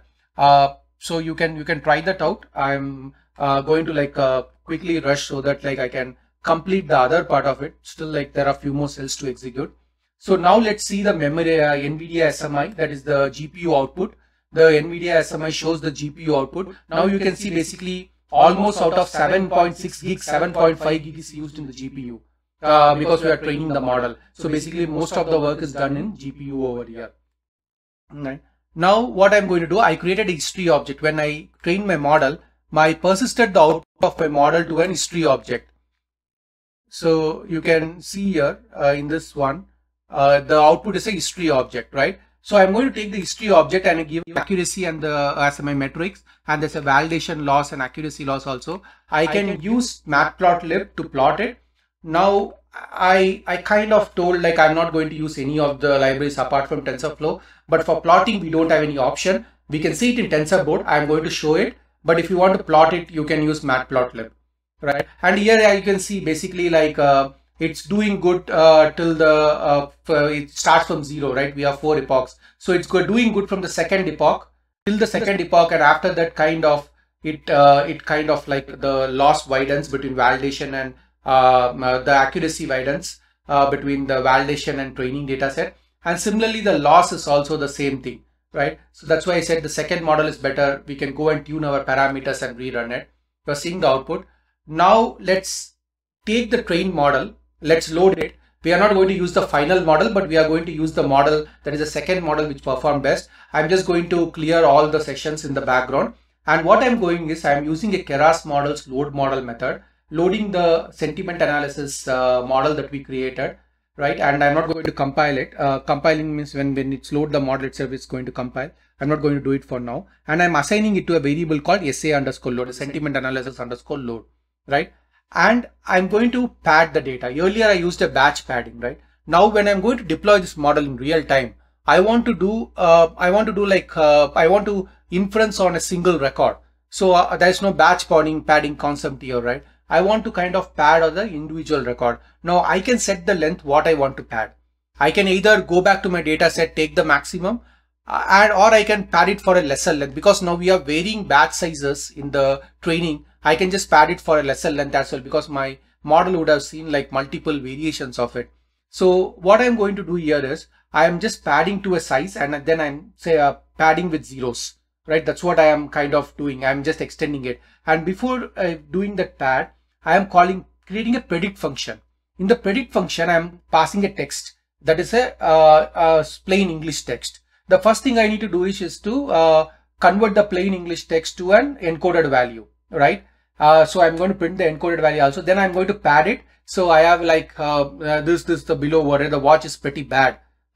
So you can try that out. I'm going to like quickly rush so that like I can complete the other part of it. Still like there are a few more cells to execute. So now let's see the memory NVIDIA SMI, that is the GPU output. The NVIDIA SMI shows the GPU output. Now you can see basically almost out of 7.6 gigs, 7.5 gigs is used in the GPU because we are training the model. So basically most of the work is done in GPU over here. Right. Now what I'm going to do, I created a history object. When I trained my model, I persisted the output of my model to an history object. So you can see here in this one, the output is a history object, right? So I'm going to take the history object and give accuracy and as my metrics, and there's a validation loss and accuracy loss also. I can use matplotlib to plot it. Now I kind of told like I'm not going to use any of the libraries apart from TensorFlow, but for plotting we don't have any option. We can see it in TensorBoard. I'm going to show it, but if you want to plot it, you can use matplotlib, right? And here you can see basically like it's doing good till the it starts from 0, right? We have 4 epochs, so it's doing good from the second epoch till the second epoch, and after that kind of it kind of like the loss widens between validation and the accuracy variance between the validation and training data set. And similarly, the loss is also the same thing, right? So that's why I said the second model is better. We can go and tune our parameters and rerun it. You're seeing the output. Now let's take the trained model. Let's load it. We are not going to use the final model, but we are going to use the model that is the second model which performed best. I'm just going to clear all the sessions in the background. And what I'm going is I'm using a Keras models load model method, loading the sentiment analysis model that we created, right? And I'm not going to compile it. Compiling means when it's load the model itself, it's going to compile. I'm not going to do it for now. And I'm assigning it to a variable called SA_load, sentiment analysis _ load, right? And I'm going to pad the data. Earlier I used a batch padding, right? Now when I'm going to deploy this model in real time, I want to inference on a single record. So there's no batch padding concept here, right? I want to kind of pad on the individual record. Now I can set the length what I want to pad. I can either go back to my data set, take the maximum, or I can pad it for a lesser length, because now we have varying batch sizes in the training. I can just pad it for a lesser length as well, because my model would have seen like multiple variations of it. So what I'm going to do here is I am just padding to a size, and then I'm padding with zeros, right? That's what I am kind of doing. I'm just extending it. And before doing that pad, I am creating a predict function. In the predict function, I'm passing a text that is a plain English text. The first thing I need to do is to convert the plain English text to an encoded value, right? So I'm going to print the encoded value also. Then I'm going to pad it. So I have like this the below word. The watch is pretty bad.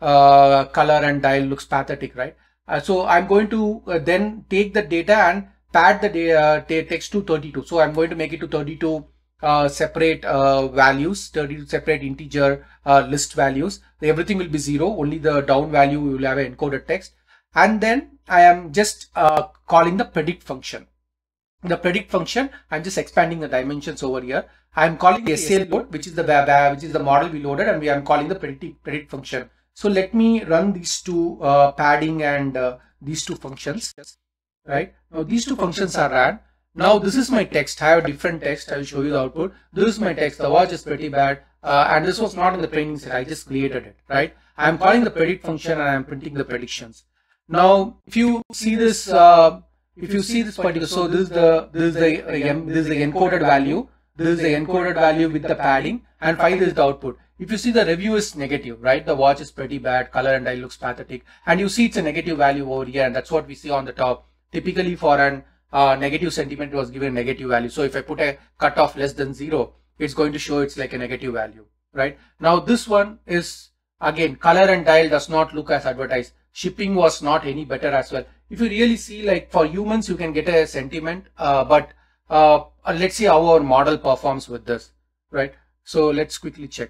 Color and dial looks pathetic, right? So I'm going to then take the data and pad the text to 32. So I'm going to make it to 32 separate values, 32 separate integer list values. Everything will be 0. Only the down value will have an encoded text. And then I am just calling the predict function. The predict function, I'm just expanding the dimensions over here. I'm calling the SA load, which is the model we loaded, and I'm calling the predict function. So let me run these two padding and these two functions, right? Now these two functions are ran. Now this is my text. I have a different text. I will show you the output. This is my text. The watch is pretty bad, and this was not in the training set. I just created it, right? I am calling the predict function and I am printing the predictions. Now, if you see this. Particular, so this is the encoded value. This is the encoded value with the padding, and 5 is the output. If you see, the review is negative, right? The watch is pretty bad, color and dial looks pathetic, and you see it's a negative value over here, and that's what we see on the top. Typically for an negative sentiment, it was given a negative value. So if I put a cutoff less than 0, it's going to show it's like a negative value, right? Now this one is again color and dial does not look as advertised. Shipping was not any better as well. If you really see, like for humans, you can get a sentiment, but let's see how our model performs with this, right? So let's quickly check.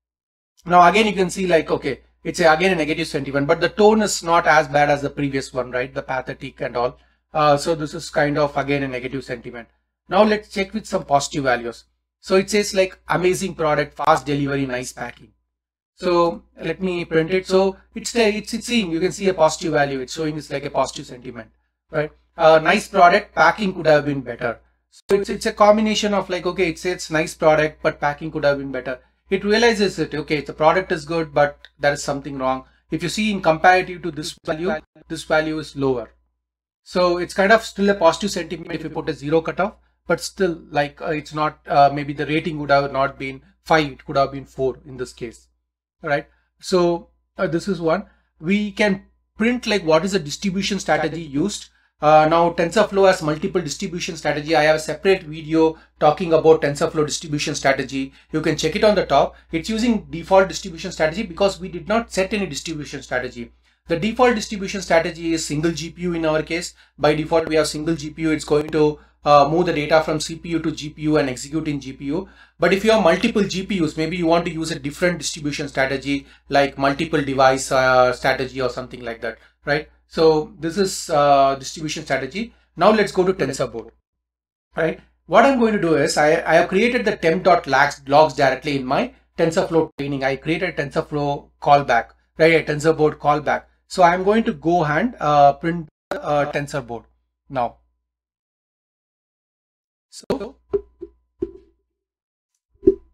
Now again, you can see like, okay, it's again a negative sentiment, but the tone is not as bad as the previous one, right? The pathetic and all. So this is kind of again a negative sentiment. Now let's check with some positive values. So it says like amazing product, fast delivery, nice packing. So let me print it. So it's seeing, you can see a positive value. It's showing it's like a positive sentiment, right? Nice product, packing could have been better. So it's a combination of like, okay, it says nice product, but packing could have been better. It realizes that, okay, the product is good, but there is something wrong. If you see in comparative to this value is lower. So it's kind of still a positive sentiment if you put a 0 cutoff, but still like it's not, maybe the rating would have not been 5, it could have been 4 in this case. Right. So this is one. We can print like what is the distribution strategy used. Now TensorFlow has multiple distribution strategy. I have a separate video talking about TensorFlow distribution strategy. You can check it on the top. It's using default distribution strategy because we did not set any distribution strategy. The default distribution strategy is single GPU in our case. By default, we have single GPU. It's going to move the data from CPU to GPU and execute in GPU. But if you have multiple GPUs, maybe you want to use a different distribution strategy like multiple device strategy or something like that, right? So this is distribution strategy. Now let's go to TensorBoard, right? What I'm going to do is I have created the temp.logs directly in my TensorFlow training. I created a TensorFlow callback, right? A TensorBoard callback. So I'm going to go and print TensorBoard now. So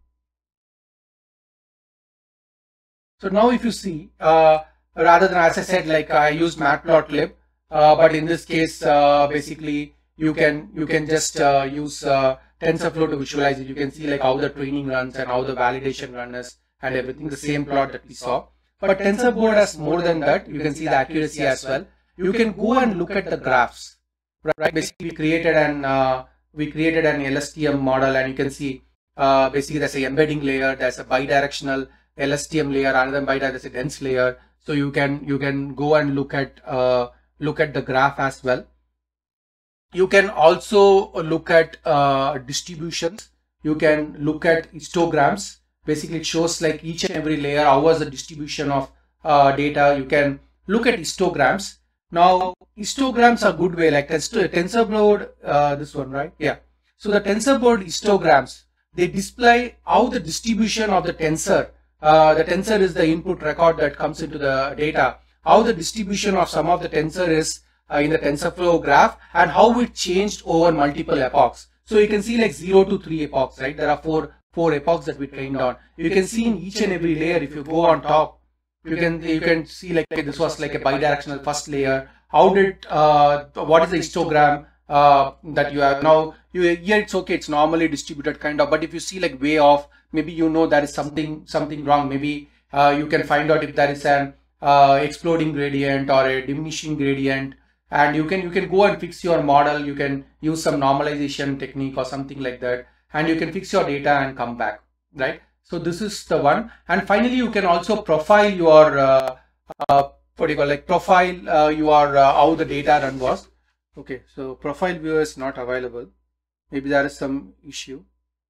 So now if you see, rather than, as I said, like I used matplotlib, but in this case, basically you can just use TensorFlow to visualize it. You can see like how the training runs and how the validation runs and everything, the same plot that we saw. But TensorBoard has more than that. You can see the accuracy as well. You can go and look at the graphs, right? Basically, we created an LSTM model, and you can see basically there's an embedding layer, there's a bidirectional LSTM layer, another bidirectional, there's a dense layer. So you can go and look at the graph as well. You can also look at distributions. You can look at histograms. Basically, it shows like each and every layer, how was the distribution of data. You can look at histograms. Now, histograms are a good way, like TensorBoard, this one, right? Yeah. So the TensorBoard histograms, they display how the distribution of the tensor. The tensor is the input record that comes into the data. How the distribution of some of the tensor is in the TensorFlow graph, and how it changed over multiple epochs. So you can see like 0 to 3 epochs, right? There are four epochs that we trained on. You can see in each and every layer, if you go on top, you can see like this was like a bidirectional first layer. How did what is the histogram that you have now? Here it's okay, it's normally distributed kind of, but if you see like way off, maybe you know there is something wrong. Maybe you can find out if there is an exploding gradient or a diminishing gradient, and you can go and fix your model. You can use some normalization technique or something like that, and you can fix your data and come back, right? So this is the one. And finally, you can also profile your what do you call, like profile your how the data run was. Okay, so profile viewer is not available. Maybe there is some issue.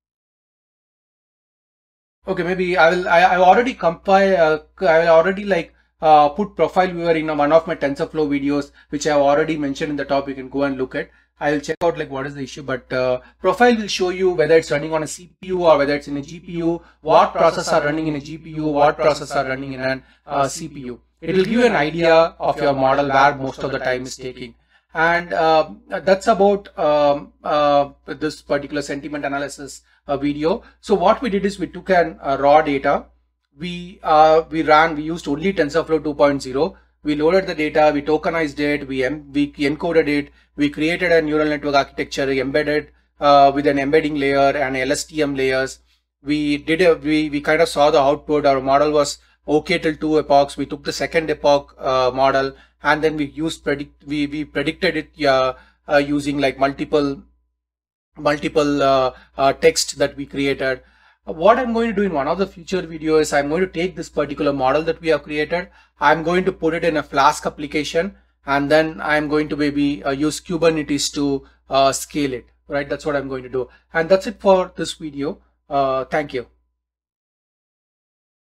Okay, maybe I already compile. I will already like put profile viewer in one of my TensorFlow videos, which I have already mentioned in the top. You can go and look at. I will check out like what is the issue, but profile will show you whether it's running on a CPU or whether it's in a GPU, what process are running in a GPU, what process are running in an CPU. It will give you an idea of your model where most of the time is taking. And that's about this particular sentiment analysis video. So what we did is we took an raw data. We used only TensorFlow 2.0. We loaded the data, we tokenized it, we encoded it, we created a neural network architecture embedded with an embedding layer and LSTM layers. We kind of saw the output. Our model was okay till 2 epochs. We took the second epoch model, and then we predicted it using like multiple text that we created. What I'm going to do in one of the future videos, I'm going to take this particular model that we have created. I'm going to put it in a Flask application, and then I'm going to maybe use Kubernetes to scale it, right? That's what I'm going to do. And that's it for this video. Thank you.